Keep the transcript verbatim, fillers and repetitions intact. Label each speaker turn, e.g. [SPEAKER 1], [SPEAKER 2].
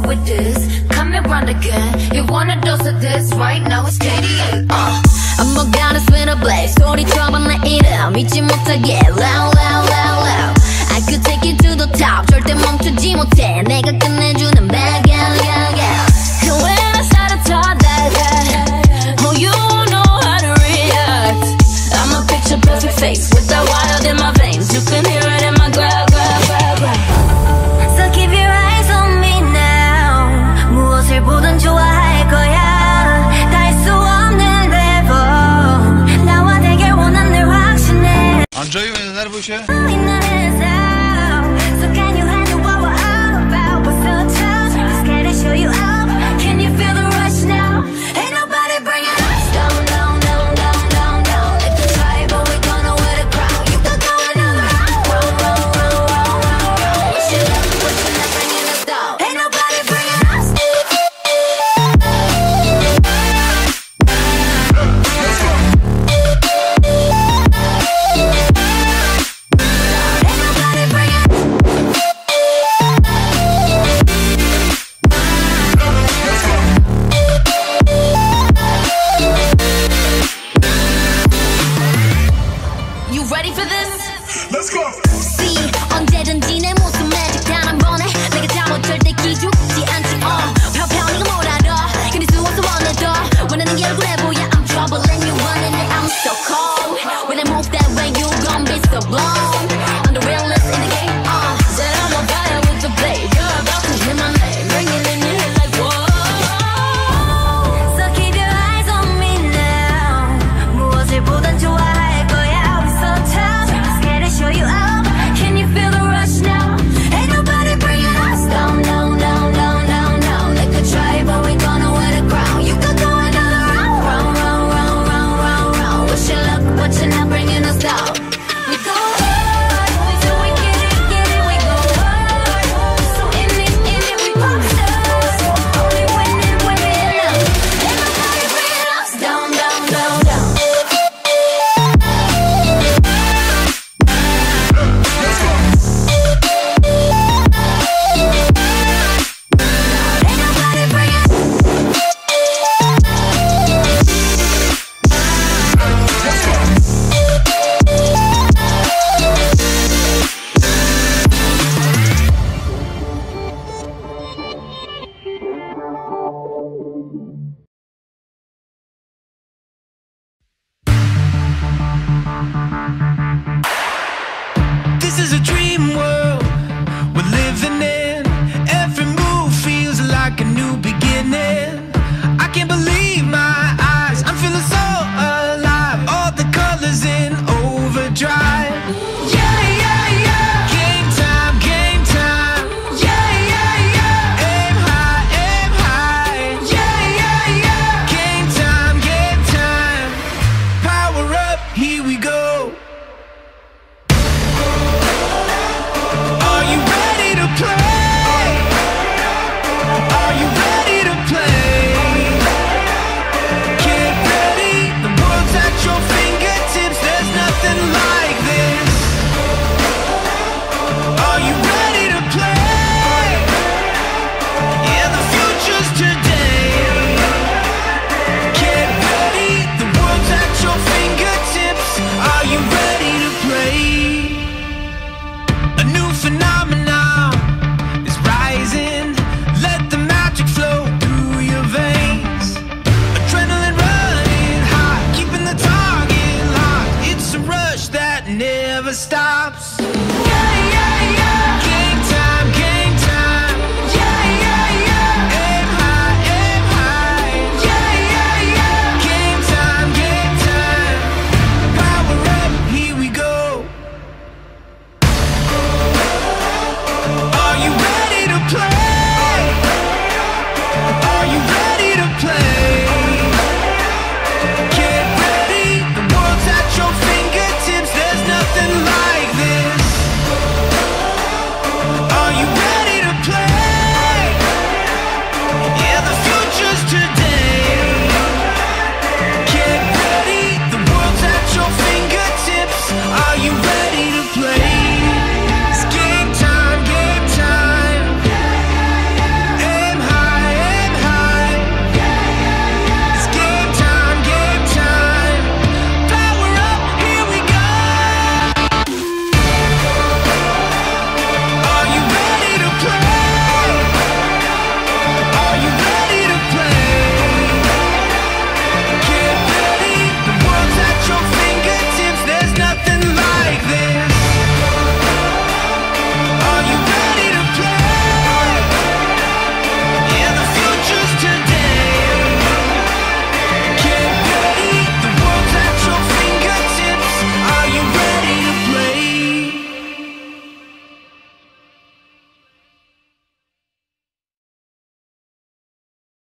[SPEAKER 1] with this. Come around again. You want a dose of this? Right now it's K D A. Uh. I'm gonna spin a blaze. 소리쳐봐 내 이름 잊지 못하게. Loud, loud, loud, loud. I could take you to the top. 절대 멈추지 못해. 내가 끝내주는 bad gal, gal, gal. And when I start to talk that, that, oh, you know how to react. I'm a picture perfect face with that wild in my veins. You can hear it in my growl, growl, growl, growl. So keep your eyes on me now. 무엇을 보든 좋아할 거야. 다 할 수 없는 level. 나와 되길 원한 늘 확신해.
[SPEAKER 2] Andrzeju, nie denerwuj się.